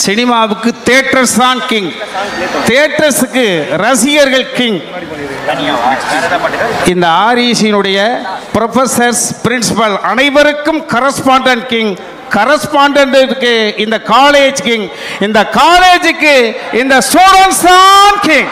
சினிமாவுக்கு தியேட்டர்ஸ் தான் கிங், தியேட்டர்ஸுக்கு ரசிகர்கள் கிங். இந்த ஆர்இசியினுடைய ப்ரொஃபசர்ஸ், பிரின்சிபல் அனைவருக்கும் கரஸ்பாண்டன்ட் கிங், கரஸ்பாண்டன்ட்டுக்கு இந்த காலேஜ் கிங், இந்த காலேஜுக்கு இந்த ஸ்டூடெண்ட்ஸ் தான் கிங்.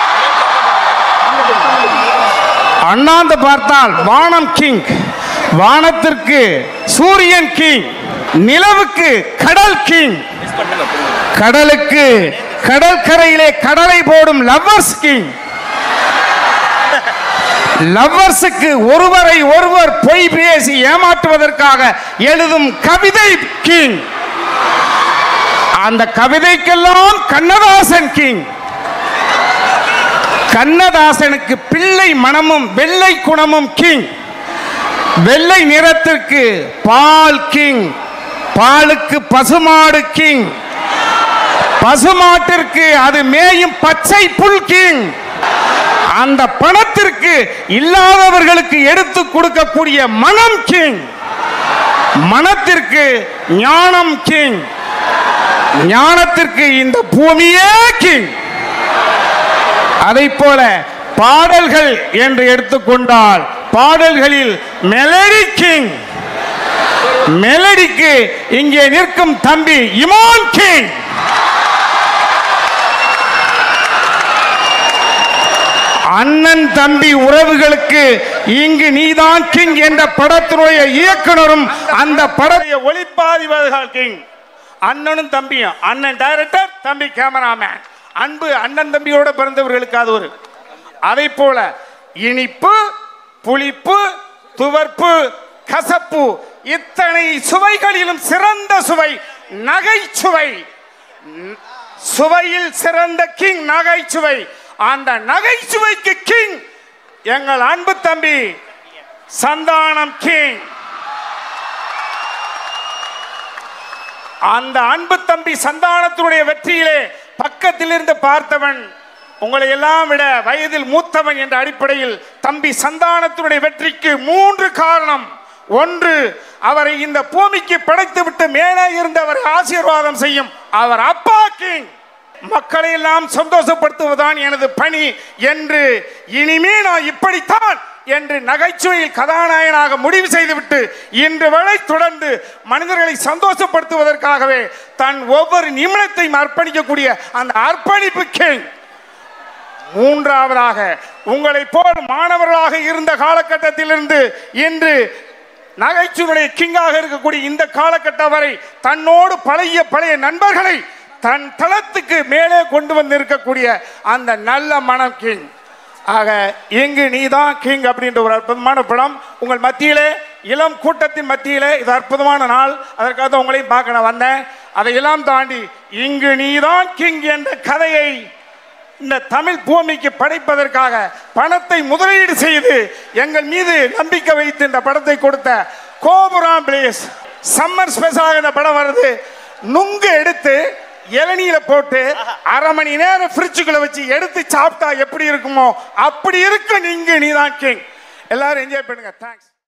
அண்ணாந்து பார்த்தால் வானம் கிங், வானத்திற்கு சூரியன் கிங், நிலவுக்கு கடல் கிங், கடலுக்கு கடற்கரையிலே கடலை போடும் லவ்வர்ஸ் கிங், லவ்வர்ஸுக்கு ஒருவரை ஒருவர் பொய் பேசி ஏமாற்றுவதற்காக எழுதும் கவிதை கிங், அந்த கவிதைக்கெல்லாம் கண்ணதாசன் கிங், கண்ணதாசனுக்கு பிள்ளை மனமும் வெள்ளை குணமும் கிங், வெள்ளை நிறத்திற்கு பால் கிங், பாலுக்கு பசுமாடு கிங், பசுமாட்டிற்கு அது மேயும் பச்சை புல் கிங், அந்த பணத்திற்கு இல்லாதவர்களுக்கு எடுத்து கொடுக்கக்கூடிய மனம் கிங், மனத்திற்கு ஞானம் கிங், ஞானத்திற்கு இந்த பூமியே கிங். அதை போல பாடல்கள் என்று எடுத்துக்கொண்டால் பாடல்களில் மெலடி கிங், மெலடிக்கு இங்கே நிற்கும் தம்பி இமான் கிங். அண்ணன் தம்பி உறவுகளுக்கு இங்கு நீதான் கிங் என்ற படத்தினுடைய இயக்குனரும் அந்த படத்தை ஒளிப்பாதிவர்கள் கிங். அண்ணனும் தம்பியும், அண்ணன் டைரக்டர், தம்பி கேமராமேன். அன்பு அண்ணன் தம்பியோட பிறந்தவர்களுக்கு அது ஒரு. அதை போல இனிப்பு, புளிப்பு, துவர்ப்பு, கசப்பு, இத்தனை சுவைகளிலும் சிறந்த சுவை நகைச்சுவை. சுவையில் சிறந்த கிங் நகைச்சுவை. அந்த நகைச்சுவைக்கு கிங் எங்கள் அன்பு தம்பி சந்தானம் கிங். அந்த அன்பு தம்பி சந்தானத்தினுடைய வெற்றியிலே பக்கத்தில் இருந்து பார்த்தவன், உங்களை எல்லாம் விட வயதில் மூத்தவன் என்ற அடிப்படையில் தம்பி சந்தானத்தினுடைய வெற்றிக்கு 3 காரணம். ஒன்று, அவரை இந்த பூமிக்கு படைத்து விட்டு மேலே இருந்தவரை ஆசீர்வாதம் செய்யும் அவர் அப்பா கிங். மக்களை எல்லாம் சந்தோஷப்படுத்துவதுதான் எனது பணி என்று, இனிமே நான் இப்படித்தான் என்று நகைச்சுவையில் கதாநாயகனாக முடிவு செய்துவிட்டு இன்று வரை தொடர்ந்து மனிதர்களை சந்தோஷப்படுத்துவதற்காகவே தன் ஒவ்வொரு நிமிடத்தையும் அர்ப்பணிக்கக்கூடிய அந்த அர்ப்பணிப்பு கிங். மூன்றாவதாக, உங்களை போல் மாணவர்களாக இருந்த காலகட்டத்திலிருந்து இன்று நகைச்சுவையுடைய கிங்காக இருக்கக்கூடிய இந்த காலகட்டம் வரை தன்னோடு பழைய நண்பர்களை தன் தளத்துக்கு மேலே கொண்டு வந்து இருக்கக்கூடிய அந்த நல்ல மனம் கிங். ஆக இங்கு நீதான் கிங் அப்படின்ற ஒரு அற்புதமான படம் உங்கள் மத்தியிலே, இளம் கூட்டத்தின் மத்தியிலே இது அற்புதமான நாள். அதற்காக உங்களையும் பார்க்க நான் வந்தேன். அதையெல்லாம் தாண்டி இங்கு நீதான் கிங் என்ற கதையை இந்த தமிழ் பூமிக்கு படைப்பதற்காக பணத்தை முதலீடு செய்து எங்கள் மீது நம்பிக்கை வைத்து இந்த படத்தை கொடுத்த கோபுரம் பிளேஸ் சம்மர் ஸ்பெஷலாக இந்த படம் வருது. நுங்கு எடுத்து இளநீல போட்டு 1/2 மணி நேரம் ஃப்ரிட்ஜுக்குள்ள வச்சு எடுத்து சாப்பிட்டா எப்படி இருக்குமோ அப்படி இருக்கு நீங்க நீதான் கிங். எல்லாரும் என்ஜாய் பண்ணுங்க. தேங்க்ஸ்.